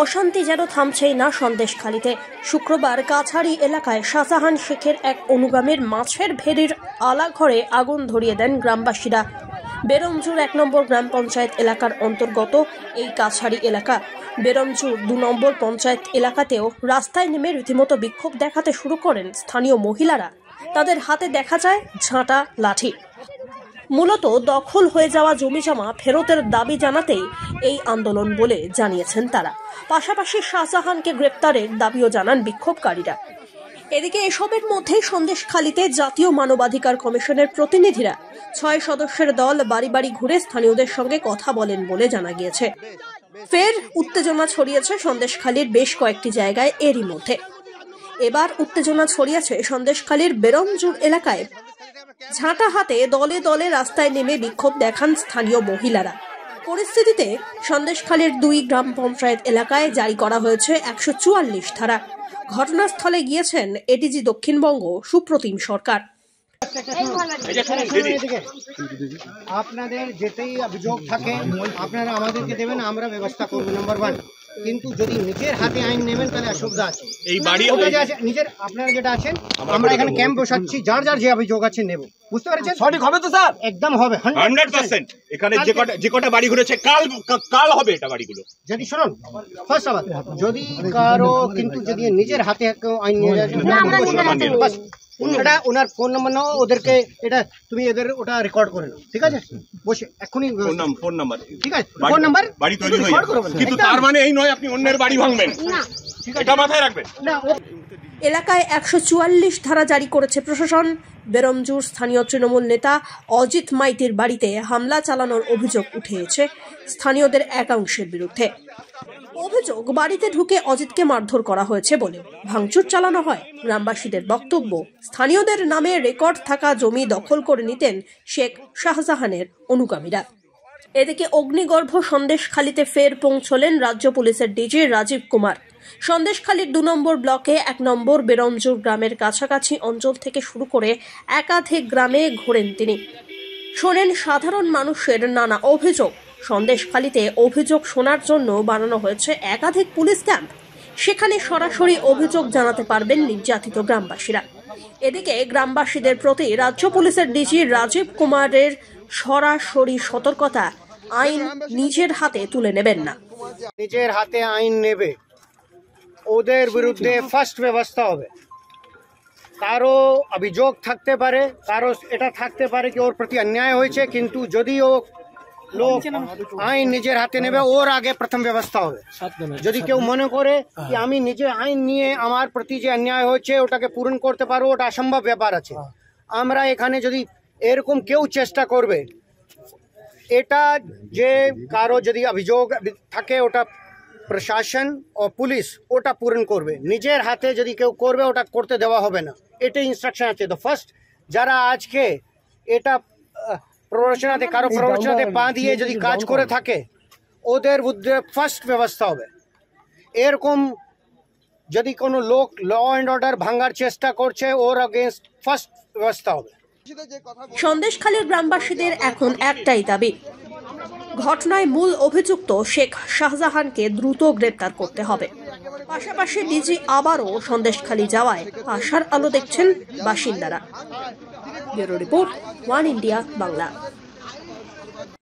অশান্তি যেন থামছেই না সন্দেশখালীতে। শুক্রবার কাছাড়ি এলাকায় শাহজাহান শেখের এক অনুগামীর মাছের ভেড়ির আলাঘরে আগুন ধরিয়ে দেন গ্রামবাসীরা। বেরমজুর 1 নম্বর গ্রাম পঞ্চায়েত এলাকার অন্তর্গত এই কাছাড়ি এলাকা। বেরমজুর 2 নম্বর পঞ্চায়েত এলাকাতেও রাস্তায় নেমে রীতিমতো বিক্ষোভ দেখাতে শুরু করেন স্থানীয় মহিলারা। তাদের হাতে দেখা যায় ঝাঁটা, লাঠি। মূলত দখল হয়ে যাওয়া জমিজমা ফেরতের দাবি জানাতেই এই আন্দোলন বলে জানিয়েছেন তারা। পাশাপাশি শাহজাহানকে গ্রেপ্তারের দাবিও জানান বিক্ষোভকারীরা। এদিকে এসবের মধ্যেই সন্দেশখালীতে জাতীয় মানবাধিকার কমিশনের প্রতিনিধিরা 6 সদস্যের দল বাড়ি বাড়ি ঘুরে স্থানীয়দের সঙ্গে কথা বলেন বলে জানা গিয়েছে। ফের উত্তেজনা ছড়িয়েছে সন্দেশখালীর বেশ কয়েকটি জায়গায় এরই মধ্যে। এবার উত্তেজনা ছড়িয়েছে সন্দেশখালীর বেরমজুর এলাকায়। ঝাঁটা হাতে দলে দলে রাস্তায় নেমে বিক্ষোভ দেখান স্থানীয় মহিলারা। পরিস্থিতিতে সন্দেশখালীর 2 গ্রাম পঞ্চায়েত এলাকায় জারি করা হয়েছে 144 ধারা। ঘটনাস্থলে গিয়েছেন এডিজি দক্ষিণবঙ্গ সুপ্রতিম সরকার। আপনাদের যেতেই অভিযোগ থাকে আপনারা আমাদেরকে দেবেন, আমরা ব্যবস্থা করবো নাম্বার 1। কিন্তু যদি নিজের হাতে আইন নেবেন তাহলে অসুবিধা আছে। এই বাড়ি নিজের আপনারা যেটা আছেন, আমরা এখানে ক্যাম্প বসাচ্ছি, যার যার যে অভিযোগ আছে নেব। বুঝতে পারছেন? সঠিক হবে তো স্যার? একদম হবে 100%। এখানে যে কটা বাড়ি ঘুরেছে কাল হবে এটা বাড়িগুলো। যদি শুনুন, ফার্স্ট আবার যদি কারো কিন্তু যদি নিজের হাতে আইন নিয়ে যায়, এটা ওনার ফোন নম্বর নাও, ওদেরকে এটা তুমি এদের ওটা রেকর্ড করে নাও, ঠিক আছে? বসে এখনই ফোন নাম্বার, ঠিক আছে? ফোন নাম্বার বাড়ি তৈরি হয়ে যাবে, কিন্তু তার মানে এই নয় আপনি অন্যের বাড়ি ভাঙবেন না, এটা মাথায় রাখবেন। এলাকায় 144 ধারা জারি করেছে প্রশাসন। বেরমজুর স্থানীয় তৃণমূল নেতা অজিত মাইতির বাড়িতে হামলা চালানোর অভিযোগ উঠেছে স্থানীয়দের একাংশের বিরুদ্ধে। অভিযোগ, বাড়িতে ঢুকে অজিতকে মারধর করা হয়েছে বলে ভাঙচুর চালানো হয়। গ্রামবাসীদের বক্তব্য, স্থানীয়দের নামে রেকর্ড থাকা জমি দখল করে নিতেন শেখ শাহজাহানের অনুগামীরা। এদিকে অগ্নিগর্ভ সন্দেশখালীতে ফের পৌঁছলেন রাজ্য পুলিশের ডিজি রাজীব কুমার। সন্দেশখালীর 2 নম্বর ব্লকে 1 নম্বর বেরমজুর গ্রামের কাছাকাছি অঞ্চল থেকে শুরু করে একাধিক গ্রামে ঘোরেন তিনি। শোনেন সাধারণ মানুষের নানা অভিযোগ। সন্দেশখালীতে অভিযোগ শোনার জন্য বানানো হয়েছে একাধিক পুলিশ ক্যাম্প। সেখানে সরাসরি অভিযোগ জানাতে পারবেন নির্যাতিত গ্রামবাসীরা। এদিকে গ্রামবাসীদের প্রতি রাজ্য পুলিশের ডিজি রাজীব কুমারের সরাসরি সতর্কতা, আইন নিজের হাতে তুলে নেবেন না। নিজের হাতে আইন নেবে, ওদের বিরুদ্ধে ফার্স্ট ব্যবস্থা হবে। কারো অভিযোগ থাকতে পারে, কারো এটা থাকতে পারে কি ওর প্রতি অন্যায় হয়েছে, কিন্তু যদি ও লোক আইন নিজের হাতে নেবে, ওর আগে প্রথম ব্যবস্থা হবে। যদি কেউ মনে করে কি আমি নিজে আইন নিয়ে আমার প্রতি যে অন্যায় হয়েছে ওটাকে পূরণ করতে পারবো, ওটা অসম্ভব ব্যাপার আছে। আমরা এখানে যদি এরকম কেউ চেষ্টা করবে, এটা যে কারো যদি অভিযোগ থাকে ওটা প্রশাসন ও পুলিশ ওটা পূরণ করবে। নিজের হাতে যদি কেউ করবে ওটা করতে দেওয়া হবে না, এটা ইনস্ট্রাকশন আছে। তো ফার্স্ট যারা আজকে এটা প্ররোচনাতে কারো প্ররোচনাতে পা দিয়ে যদি কাজ করে থাকে, ওদের বিরুদ্ধে ফার্স্ট ব্যবস্থা হবে। এরকম যদি কোনো লোক ল অ্যান্ড অর্ডার ভাঙার চেষ্টা করছে, ওর অগেনস্ট ফার্স্ট ব্যবস্থা হবে। সন্দেশখালীর গ্রামবাসীদের এখন একটাই দাবি, ঘটনায় মূল অভিযুক্ত শেখ শাহজাহানকে দ্রুত গ্রেপ্তার করতে হবে। পাশাপাশি ডিজি আবারও সন্দেশখালী যাওয়ায় আশার আলো দেখছেন বাসিন্দারা। Bureau report, One India Bangla.